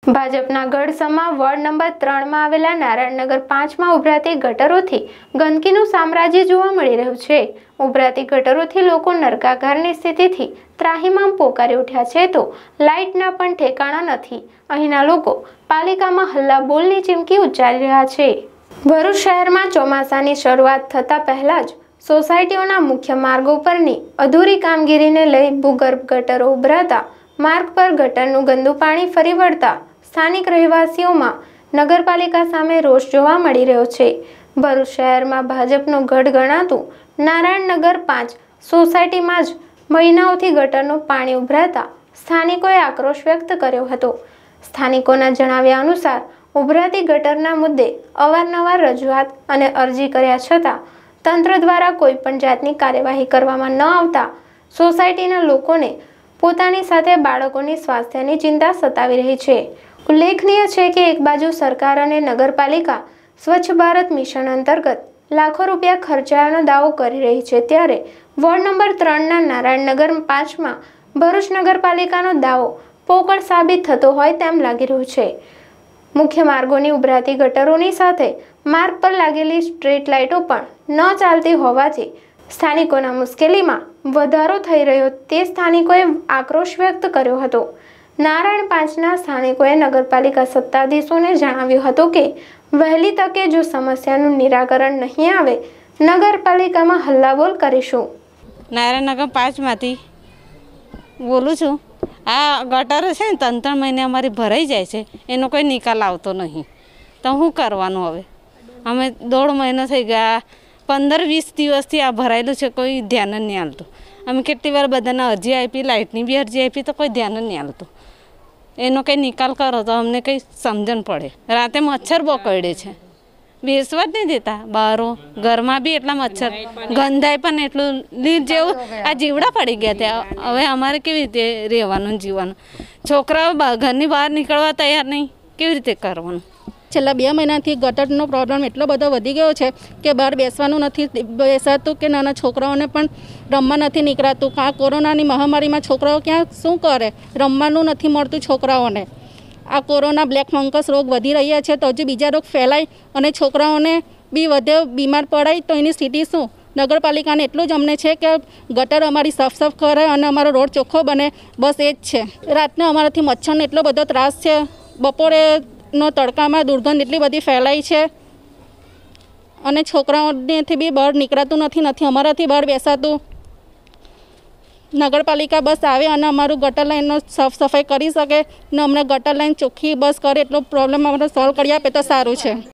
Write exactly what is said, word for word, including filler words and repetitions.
ભાજપના ગઢસમા ward number ત્રણ માં આવેલા નારાયણનગર પાંચ માં ઉભરાતી ગટરોથી ગંદકીનું સામ્રાજ્ય જોવા મળી રહ્યું છે। ઉભરાતી ગટરોથી લોકો નરકાગારની સ્થિતિથી ત્રાહિમામ પોકારી ઉઠ્યા છે તો લાઇટના પણ ઠેકાણા નથી। અહીંના લોકો પાલિકામાં હલ્લાબોલની ચીમકી ઉચ્ચારી રહ્યા છે। ભરૂચ શહેરમાં ચોમાસાની શરૂઆત થતા પહેલા જ સોસાયટીઓના મુખ્ય માર્ગો પરની અધૂરી કામગીરીને લઈ ભૂગર્ભ ગટરો ઉભરાતા માર્ગ પર ગટરનું ગંદુ પાણી ફરી વળતા સ્થાનિક રહેવાસીઓમાં નગરપાલિકા સામે રોષ જોવા મળી રહ્યો છે। ભરૂચ શહેરમાં ભાજપનો ગઢ ગણાતું નારાયણનગર પાંચ સોસાયટીમાં જ મહિનાઓથી ગટરનું પાણી ઉભરાતા સ્થાનિકોએ આક્રોશ વ્યક્ત કર્યો હતો। સ્થાનિકોના જણાવ્યા અનુસાર ઉભરાતી ગટરના મુદ્દે અવારનવાર રજૂઆત અને અરજી કર્યા છતાં તંત્ર દ્વારા કોઈ પણ જાતની કાર્યવાહી કરવામાં ન આવતા સોસાયટીના લોકોને પોતાની સાથે બાળકોની સ્વાસ્થ્યની ચિંતા સતાવી રહી છે। ઉલ્લેખનીય છે કે એક બાજુ સરકાર અને નગરપાલિકા સ્વચ્છ ભારત મિશન અંતર્ગત લાખો રૂપિયા ખર્ચાયાનો દાવો કરી રહી છે, ત્યારે વોર્ડ નંબર ત્રણના નારાયણનગર પાંચમાં ભરૂચ નગરપાલિકાનો દાવો પોકળ સાબિત થતો હોય તેમ લાગી રહ્યું છે। મુખ્ય માર્ગોની ઉભરાતી ગટરોની સાથે માર્ગ પર લાગેલી સ્ટ્રીટ લાઇટો પણ ન ચાલતી હોવાથી સ્થાનિકોના મુશ્કેલીમાં વધારો થઈ રહ્યો તે સ્થાનિકોએ આક્રોશ વ્યક્ત કર્યો હતો। નારાયણ પાંચના સ્થાનિકોએ નગરપાલિકા સત્તાધીશોને જણાવ્યું હતું કે વહેલી તકે જો સમસ્યાનું નિરાકરણ નહીં આવે નગરપાલિકામાં હલ્લાબોલ કરીશું। નારાયણનગર પાંચમાંથી બોલું છું। આ ગટરો છે ને ત્રણ ત્રણ મહિને અમારી ભરાઈ જાય છે, એનો કોઈ નિકાલ આવતો નહીં, તો શું કરવાનું હવે? અમે દોઢ મહિનો થઈ ગયા, પંદર વીસ દિવસથી આ ભરાયેલું છે, કોઈ ધ્યાન જ નહીં આવતું। અમે કેટલી વાર બધાને અરજી આપી, લાઇટની બી અરજી આપી, તો કોઈ ધ્યાન જ નહીં આવતું। એનો કંઈ નિકાલ કરો તો અમને કંઈ સમજણ પડે। રાતે મચ્છર બહુ કરડે છે, બેસવા જ નહીં દેતા બહારો, ઘરમાં બી એટલા મચ્છર, ગંધાય પણ એટલું, લીર જેવું આ જીવડા પડી ગયા ત્યાં। હવે અમારે કેવી રીતે રહેવાનું જીવવાનું? છોકરાઓ ઘરની બહાર નીકળવા તૈયાર નહીં, કેવી રીતે કરવાનું? છેલ્લા બે મહિનાથી ગટરનો પ્રોબ્લેમ એટલો બધો વધી ગયો છે કે બહાર બેસવાનું નથી બેસાતું, કે નાના છોકરાઓને પણ રમવા નથી નીકળાતું। આ કોરોનાની મહામારીમાં છોકરાઓ ક્યાં શું કરે? રમવાનું નથી મળતું છોકરાઓને। આ કોરોના બ્લેક ફંગસ રોગ વધી રહ્યા છે તો હજુ બીજા રોગ ફેલાય અને છોકરાઓને બી વધે, બીમાર પડાય તો એની સ્થિતિ શું? નગરપાલિકાને એટલું જ અમને છે કે ગટર અમારી સાફ સાફ કરે અને અમારો રોડ ચોખ્ખો બને, બસ એ જ છે। રાતને અમારાથી મચ્છરનો એટલો બધો ત્રાસ છે, બપોરે નો તડકામાં દુર્ગંધ એટલી બધી ફેલાય છે અને છોકરાઓનેથી બી બહાર નીકળાતું નથી નથી અમારાથી બહાર બેસાતું। નગરપાલિકા બસ આવે અને અમારું ગટર લાઈનનો સાફ સફાઈ કરી શકે ને અમને ગટર લાઈન ચોખ્ખી બસ કરે એટલો પ્રોબ્લેમ અમારે સોલ્વ કરી આપે તો સારું છે।